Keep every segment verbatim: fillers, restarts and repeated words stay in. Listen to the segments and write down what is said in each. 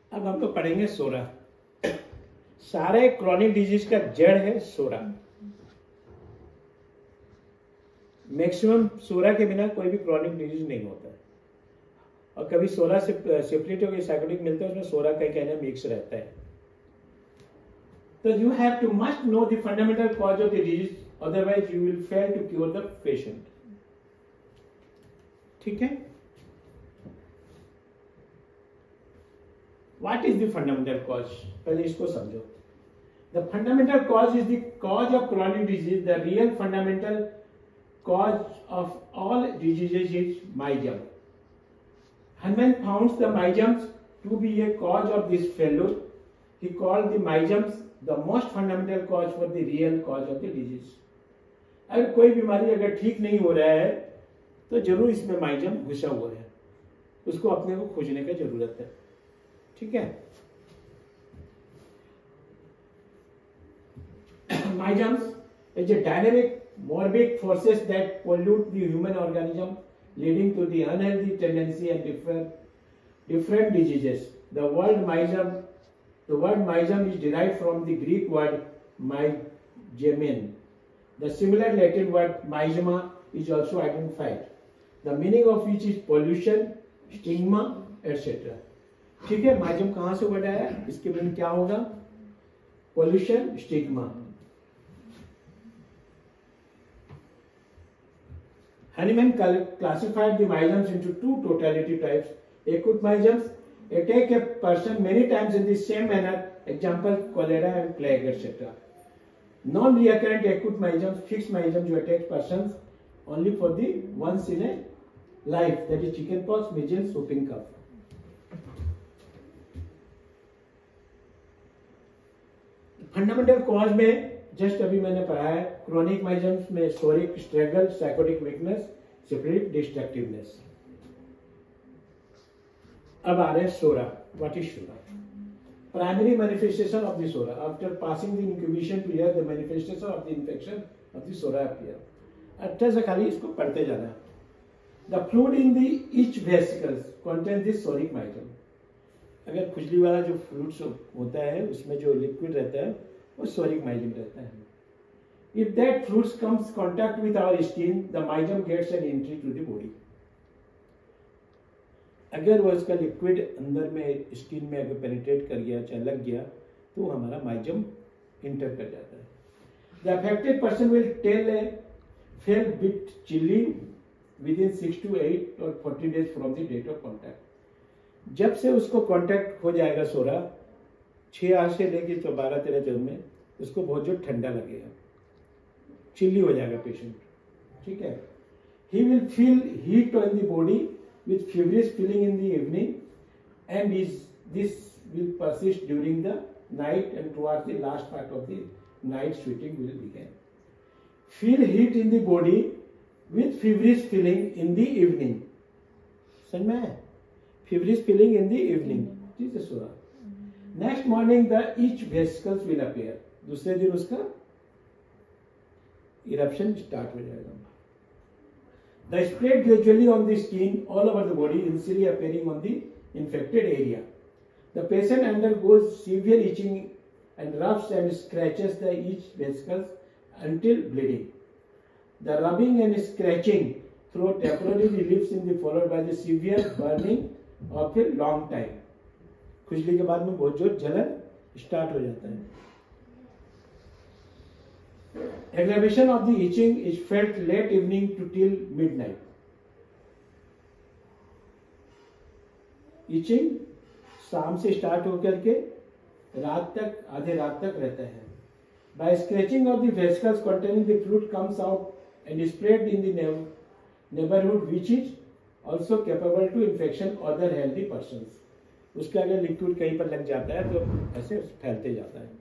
अब हम लोग पढ़ेंगे सोरा। सारे क्रॉनिक डिजीज का जड़ है सोरा। मैक्सिमम सोरा के बिना कोई भी क्रॉनिक डिजीज नहीं होता है। और कभी सोरा से सिफिलिस और साइकोटिक मिलता है, उसमें सोरा का कहना मिक्स रहता है। तो you have to must know the fundamental cause of the disease, otherwise you will fail to cure the patient. ठीक है। What is the fundamental cause? पहले इसको समझो। The fundamental cause is the cause of chronic disease. The real fundamental cause of all diseases is myjum. Hahnemann found the myjums to be a cause of this failure. He called the myjums the most fundamental cause for the real cause of the disease. अगर कोई बीमारी अगर ठीक नहीं हो रहा है तो जरूर इसमें माइजम घुसा हुआ है, उसको अपने को खोजने की जरूरत है। ठीक है। Myjums is a dynamic morbid forces that pollute the human organism, leading to the unhealthy tendency and different different diseases. The word myjum, the word myjum is derived from the Greek word mygemen. The similar Latin word myzema is also identified, the meaning of which is pollution, stigma, et cetera. ठीक है। Miasm कहां से बना है, इसके meaning क्या होगा? Pollution, stigma. Hahnemann classified the myjums into two totality types. Acute myjums attack a person many times in the same manner, example cholera and plague, et cetera. Non-recurrent acute myjums, fixed myjums, you attack persons only for the once in a life, that is chickenpox, measles, whooping cough. Fundamental cause में just अभी मैंने पढ़ा है, chronic miasms में psoric struggle, sycotic weakness, syphilis, destructiveness. अब आ रहे हैं psora. What is psora? Primary manifestation of the psora after passing the incubation period, the manifestation of the infection of the psora appear. अच्छा से खाली इसको पढ़ते जाना। The fluid in the each vesicles contain this psoric miasm. अगर खुजली वाला जो फ्लूइड होता है उसमें जो लिक्विड रहता है वो सोरिक माइजम रहता है। If that fluid comes contact with our skin, the miasm gets an entry to the body. अगर वो इसका लिक्विड अंदर में स्किन में अगर पेनिट्रेट कर गया, चाहे लग गया, तो हमारा माइजम इंटर कर जाता है। The affected person will tell a fell bit chilly within six to eight और forty days from the date of contact. जब से उसको कांटेक्ट हो जाएगा सोरा, छह आठ से लेके तो बारह तेरह दिन में उसको बहुत जो ठंडा लगेगा, चिल्ली हो जाएगा पेशेंट। ठीक है। He will feel heat on the body with feverish feeling in the evening and is this will persist during the night and towards the last part of the night sweating will begin. Feel heat in the body with feverish feeling in the evening. समझ में है? Feverish feeling in the evening. This is Zorah. Next morning the each vesicles will appear. दूसरे दिन उसका eruption start हो जाएगा। The spread gradually on the skin all over the body, initially appearing on the infected area. The patient undergoes severe itching and rubs and scratches the each vesicles until bleeding. The rubbing and scratching through temporary reliefs in the followed by the severe burning और फिर long time. खुजली के बाद में बहुत जोर जलन start हो जाता है। Aggravation of the itching is felt late evening to till midnight. Itching शाम से स्टार्ट होकर के रात तक, आधे रात तक रहता है। By scratching of the vesicles containing the fluid comes out and spread in the neighbourhood which is also capable to infection other healthy persons. उसका अगर लिक्विड कहीं पर लग जाता है तो ऐसे फैलते जाता है।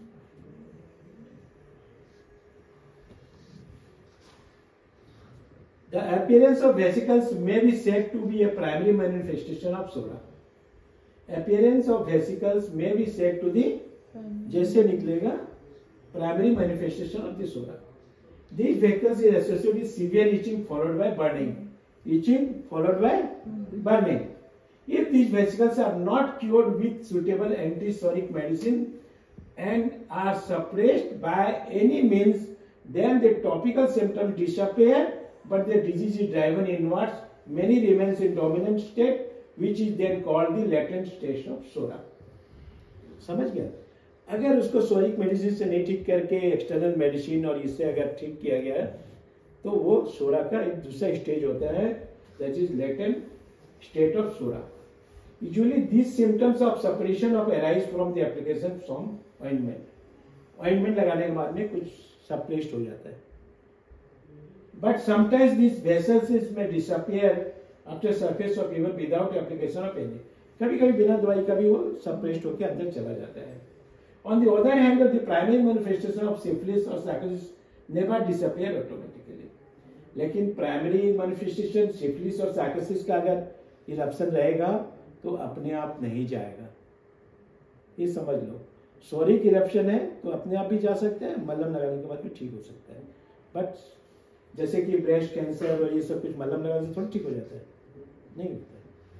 The appearance of vesicles may be said to be a primary manifestation of Zorah. Appearance of vesicles may be said to the, जैसे निकलेगा primary manifestation of the Zorah. These vesicles is associated with severe itching followed by burning. Itching followed by burning. If these vesicles are not cured with suitable anti-soric medicine and are suppressed by any means, then the topical symptoms disappear, but the disease is driven inwards. Many remains in dominant state, which is then called the latent stage of सोरा. समझ गया? अगर उसको सोरिक medicine से नहीं ठीक करके external medicine और इससे अगर ठीक किया गया तो वो सोरा का एक दूसरा स्टेज होता है, that is latent state of psora. Usually this symptoms of separation of arise from the application from ointment. Ointment लगाने के बाद में कुछ सप्रेस्ड हो जाता है. But sometimes this vessels may disappear after surface of fever without application of any. कभी कभी बिना दवाई का भी वो सप्रेस्ड होकर अंदर चला जाता है. On the other hand, the primary manifestation of syphilis or psychosis never disappear automatically. लेकिन प्राइमरी मैनिफेस्टेशन सिफिलिस और साइकोसिस का अगर इरप्शन रहेगा तो अपने आप नहीं जाएगा. ये समझ लो, सोरिक इरप्शन है तो अपने आप भी जा सकते हैं, मलहम लगाने के बाद भी ठीक हो सकता है. बट जैसे कि ब्रेस्ट कैंसर और ये सब कुछ मलहम लगाने से थोड़ा ठीक हो जाता है, नहीं होता है.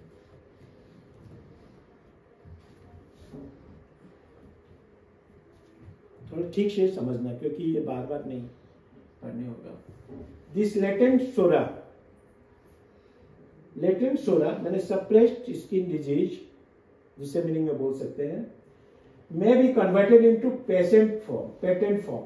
थोड़ा ठीक से समझना, क्योंकि ये बार बार नहीं पढ़ने होगा. This latent psora, latent psora मैंने सप्रेस्ड स्किन डिजीज, दूसरे मीनिंग में बोल सकते हैं, may be converted into patient form, patent form.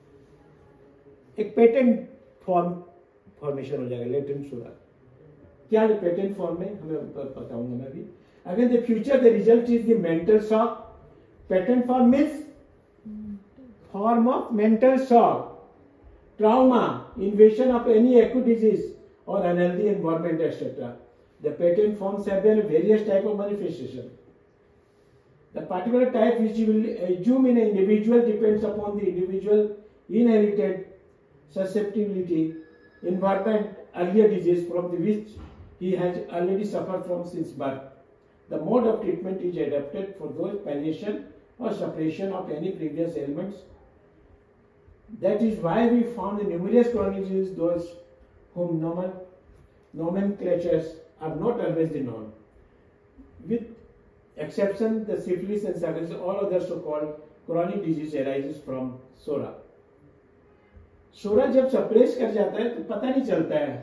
एक पेटेंट फॉर्म फॉर्मेशन हो जाएगा लेटेंट सोरा. क्या है पेटेंट फॉर्म में, हमें बताऊंगा मैं भी. Again the future the result is the mental shock. Patent form means form of mental shock, trauma, invasion of any acute disease or unhealthy environment, et cetera. The patent forms have then various type of manifestation. The particular type which you will assume in an individual depends upon the individual inherited susceptibility, environment, earlier disease from the which he has already suffered from since birth. The mode of treatment is adapted for those palliation or suppression of any previous ailments. That is why we found the numerous chronic diseases, those whom normal nomenclatures are not always the norm. With exception, the syphilis and syphilis, all other so-called chronic disease arises from psora. Psora जब suppress कर जाता है तो पता नहीं चलता है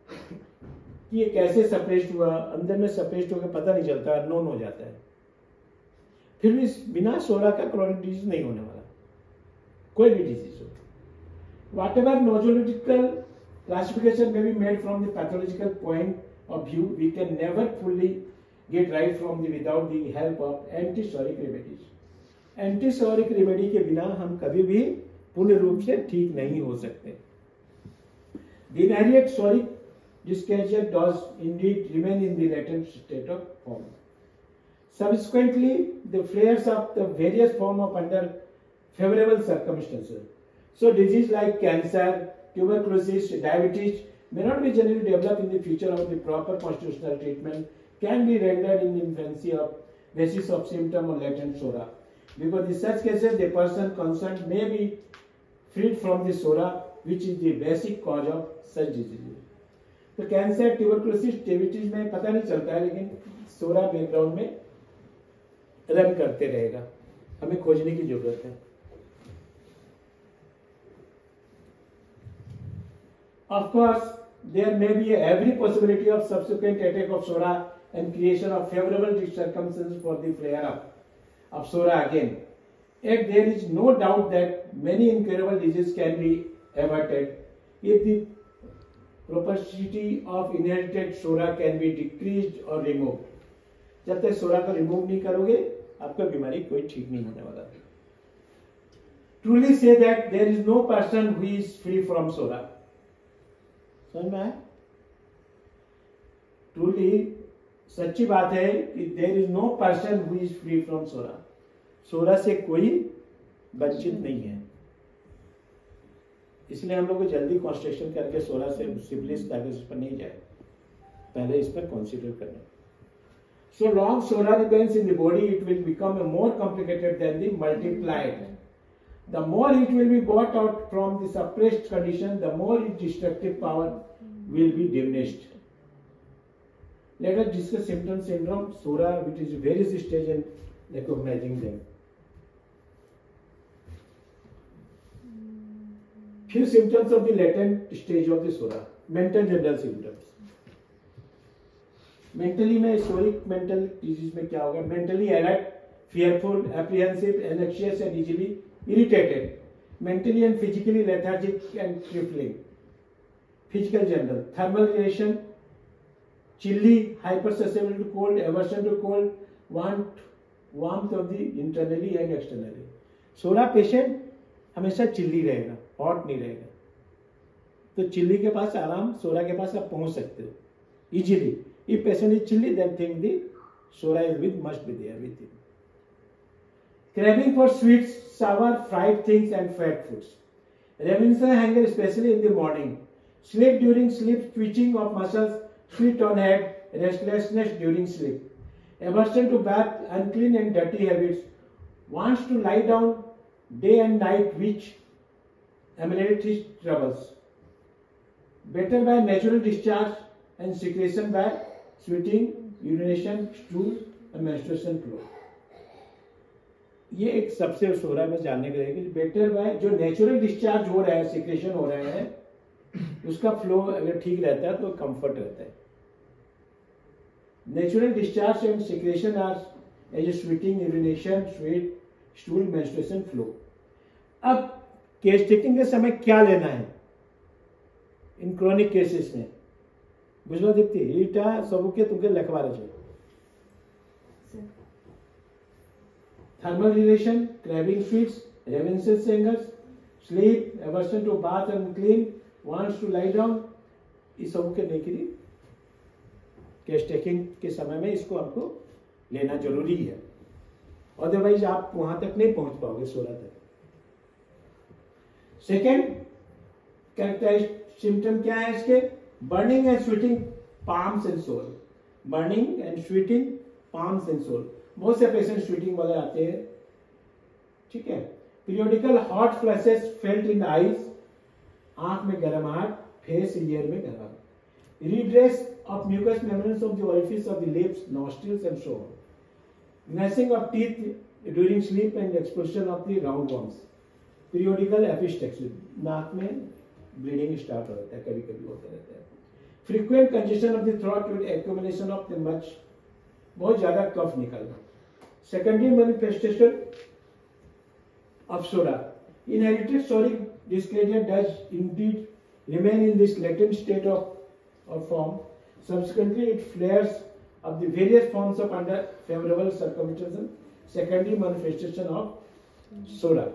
कि ये कैसे सप्रेस्ड हुआ, अंदर में सप्रेस्ड होकर पता नहीं चलता, अननोन हो जाता है. फिर भी बिना सोरा का क्रोनिक डिजीज नहीं होने वाला, कोई भी डिजीज हो. Whatever nosological classification may be made from the pathological point of view, we can never fully get right from the without the help of anti-soric remedies. Anti-soric remedy के बिना हम कभी भी पूर्ण रूप से ठीक नहीं हो सकते. The inherent soric dyskinsia does indeed remain in the latent state of form. Subsequently, the flares of the various form of under favorable circumstances. So disease like cancer, tuberculosis, diabetes may not be generally developed in the future of the proper constitutional treatment can be rendered in infancy of basis of symptom or latent SORA. Because in such cases the person concerned may be freed from the SORA, which is the basic cause of such diseases. तो cancer, tuberculosis, diabetes में पता नहीं चलता है, लेकिन सोरा background में run करते रहेगा, हमें खोजने की जरूरत है. Of course, there may be every possibility of subsequent attack of SORA and creation of favorable circumstances for the flare-up of SORA again. Yet there is no doubt that many incurable diseases can be averted if the propensity of inherited SORA can be decreased or removed. जब तक SORA को remove नहीं करोगे, आपका बीमारी कोई ठीक नहीं होने वाला. Truly say that there is no person who is free from SORA. समझ में आया? Truly सच्ची बात है कि there is no person who is free from SORA. SORA से कोई वंचित नहीं है. इसलिए हम लोग को जल्दी कॉन्स्ट्रक्शन करके सोलह से सिफिलिस डायग्नोसिस पर नहीं जाए, पहले इस पर कंसीडर करना. So long SORA remains in the body, it will become more complicated than the multiplied. The more it will be brought out from the suppressed condition, the more its destructive power will be diminished. Let us discuss symptom syndrome, SORA, which is various stage in recognizing them. Few symptoms of the latent stage of the SORA. Mental general symptoms. Mentally में soric mental disease में क्या होगा? Mentally alert, fearful, apprehensive, anxious and easily irritated. Mentally and physically lethargic and trifling. Physical general. Thermal reaction, chilly, hypersusceptible to cold, aversion to cold, want warmth of the internally and externally. Psora patient हमेशा chilly रहेगा, hot नहीं रहेगा. तो chilli के पास आराम, सोरा के पास आप पहुंच सकते हो easily. If patient is chilly, then think the SORA is with must be there with him. Craving for sweets, sour, fried things and fat foods. Ravenous hunger, especially in the morning. Sleep during sleep, twitching of muscles, sweat on head, restlessness during sleep. Aversion to bath, unclean and dirty habits. Wants to lie down day and night, which ameliorates his troubles. Better by natural discharge and secretion by sweating, urination, stool and menstruation flow. ये एक सबसे सोरा में जानने के लिए better by जो natural discharge हो रहा है, सिक्रेशन हो रहा है, उसका फ्लो अगर ठीक रहता है तो कंफर्ट रहता है. Natural discharge and secretion are as sweating, urination, sweat, stool, menstruation flow. अब केस टेकिंग के समय क्या लेना है इन क्रोनिक केसेस में? बुझवा दीप्ति एटा सबके तुमके लिखवार छे. Thermal relation, craving sweets, ravenous hunger, sleep, aversion to bath and clean, wants to lie down, इस सब के नहीं करी. केस टेकिंग के समय में इसको आपको लेना जरूरी है, अदरवाइज आप वहां तक नहीं पहुंच पाओगे सोरा तक. सेकेंड कैरेक्टराइज्ड सिम्टम क्या है इसके? Burning and sweating palms and sole. Burning and sweating palms and sole. बहुत से पेशेंट स्वेटिंग वाले आते हैं, ठीक है. Periodical hot flashes felt in eyes, आंख में गर्माहट, फेस ईयर में गर्माहट. redress of mucous membranes of the orifice of the lips, nostrils and so on. Gnashing of teeth during sleep and expulsion of the roundworms. Periodical epistaxis, नाक में bleeding start होता है, कभी कभी होता रहता है. Frequent congestion of the throat with accumulation of the much, बहुत ज्यादा कफ निकलना. Secondary manifestation of SORA. Inherited soric dysclasia does indeed remain in this latent state of, of form. Subsequently, it flares of the various forms of under favorable circumstances. Secondary manifestation of SORA.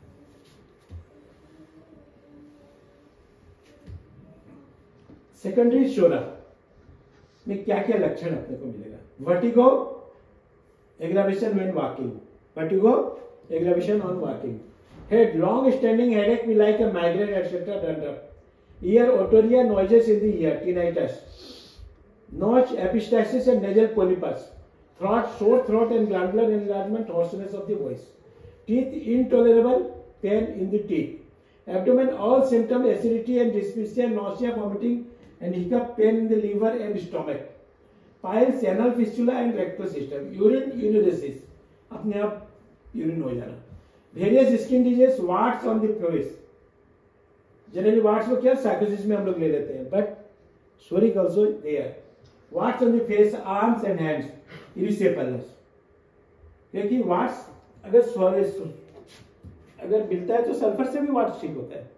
Secondary SORA में क्या क्या लक्षण अपने को मिलेगा? Vertigo, aggravation when walking. Vertigo, aggravation on walking. Head, long standing headache भी like a migraine etcetera. Dander. Ear otorrhoea, noises in the ear, tinnitus. Nose, epistaxis and nasal polypus. Throat, sore throat and glandular enlargement, hoarseness of the voice. Teeth, intolerable pain in the teeth. Abdomen, all symptoms, acidity and dyspepsia, nausea, vomiting and hiccup, pain in the liver and stomach. Piles, anal fistula and rectal system. Urine, uresis, अपने आप urine हो जाना. Various skin diseases, warts on the face. Generally warts को क्या साइकोसिस में हम लोग ले लेते हैं, but soric also there. Warts on the face, arms and hands, erysipelas. क्योंकि warts अगर सोरिस अगर मिलता है तो सल्फर से भी वार्ट्स ठीक होता है.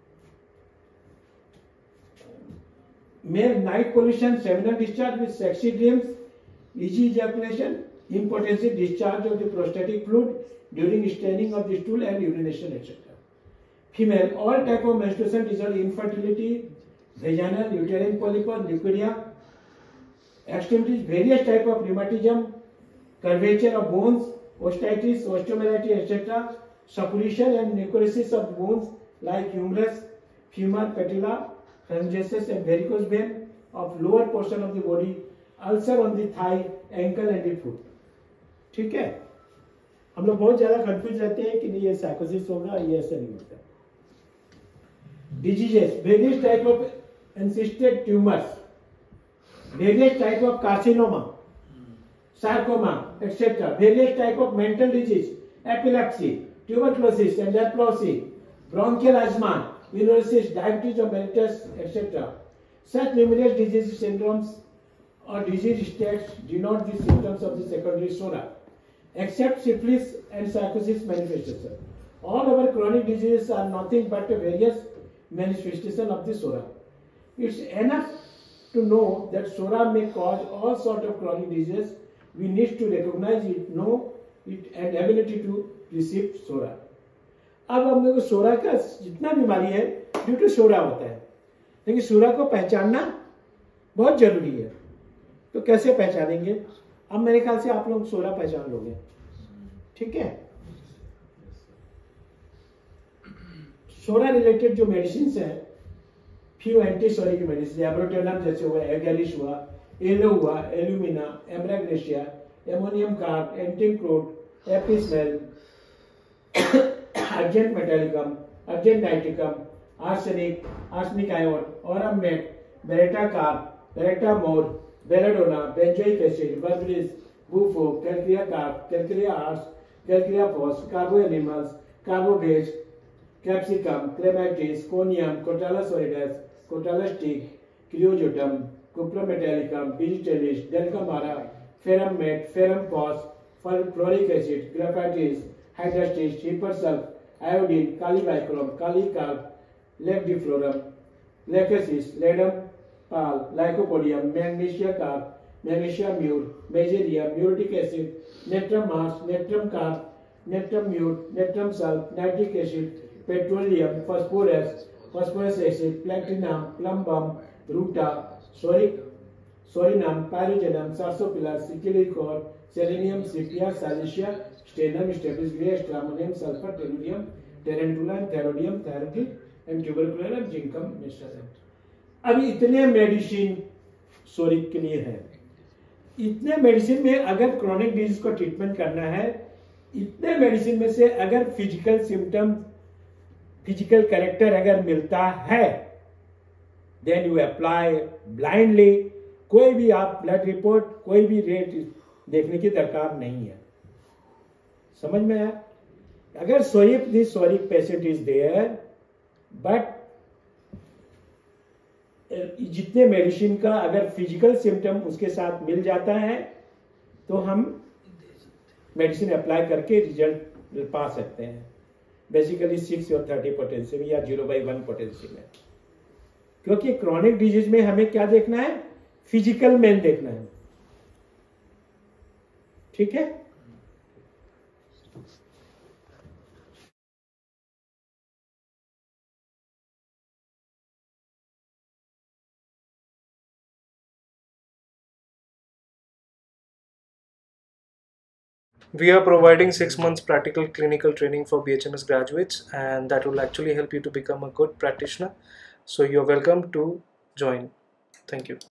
Mere night pollution, seminal discharge with sexy dreams, easy ejaculation, impotency, discharge of the prostatic fluid during staining of the stool and urination, et cetera. Female, all type of menstruation disorder, infertility, vaginal, uterine polyp, liquidia, extremities, various type of rheumatism, curvature of bones, osteitis, osteomyelitis, et cetera. Suppuration and necrosis of bones like humerus, femur, patella, phalanges and varicose vein of lower portion of the body, ulcer on the thigh, ankle and the foot. ठीक है. हम लोग बहुत ज्यादा confuse रहते हैं कि नहीं ये साइकोसिस होगा, ये ऐसा नहीं होता. Diseases, various type of encysted tumors, various type of carcinoma, sarcoma, et cetera. Various type of mental disease, epilepsy, tuberculosis, and leprosy, bronchial asthma, neurosis, diabetes or mellitus, et cetera. Such numerous disease syndromes or disease states denote the symptoms of the secondary SORA, except syphilis and psychosis manifestation. All our chronic diseases are nothing but a various manifestation of the SORA. It's enough to know that SORA may cause all sorts of chronic diseases. We need to recognize it, know it, and ability to receive SORA. अब हम लोग SORA का जितना बीमारी है due to SORA होता है, लेकिन SORA को पहचानना बहुत जरूरी है। तो कैसे पहचानेंगे? अब मेरे ख्याल से आप लोग SORA पहचान लोगे, ठीक है। SORA रिलेटेड जो मेडिसिन है, few anti psoric medicine, abrotanum जैसे हुआ, एगेलिश हुआ, एलो हुआ, alumina, ambra grisea, ammonium carb, antim crud, apis mel, argentum metallicum, argentum nitricum, arsenic, arsenic आयोन, aurum met, baryta carb, baryta mur, belladonna, benzoic acid, berberis, bufo, calcarea carb, calcarea ars, calcarea phos, carbo animalis, carbo veg, capsicum, clematis, conium, crotalus horridus, crotalus tig, creosotum, cuprum metallicum, digitalis, dulcamara, ferrum met, ferrum phos, fluoric acid, graphites, hydrastis, हिपरसल्फ, iodine, kali bichrom, kali carb, lac defloratum, lachesis, ledum pal, lycopodium, magnesia carb, magnesia mur, mezereum, muriatic acid, natrum मार्स, natrum carb, natrum mur, natrum sulph, nitric acid, petroleum, phosphorus, phosphorus acid, platinum, plumbum, ruta, psoric, psorinum, pyrogenium, sarsaparilla, secale cor, selenium, sepia, silicea, stannum, staphisagria, stramonium, sulphur, tellurium, tarentula, theridion, थैरोटिक, and tuberculinum, zincum, मिस्टरम। अभी इतने medicine सोरिक के लिए है। इतने medicine में अगर क्रोनिक डिजीज को ट्रीटमेंट करना है, इतने मेडिसिन में से अगर फिजिकल सिम्टम, फिजिकल कैरेक्टर अगर मिलता है, देन यू अप्लाई ब्लाइंडली। कोई भी आप ब्लड रिपोर्ट, कोई भी रेट देखने की दरकार नहीं है। समझ में आया? अगर psoric this psoric patient is there, but जितने मेडिसिन का अगर फिजिकल सिम्टम उसके साथ मिल जाता है तो हम मेडिसिन अप्लाई करके रिजल्ट पा सकते हैं। बेसिकली सिक्स और थर्टी पोटेंशियम या जीरो बाई वन पोटेंशियम है, क्योंकि क्रॉनिक डिजीज में हमें क्या देखना है? फिजिकल मेन देखना है, ठीक है। We are providing six months practical clinical training for B H M S graduates, and that will actually help you to become a good practitioner. So you're welcome to join. Thank you.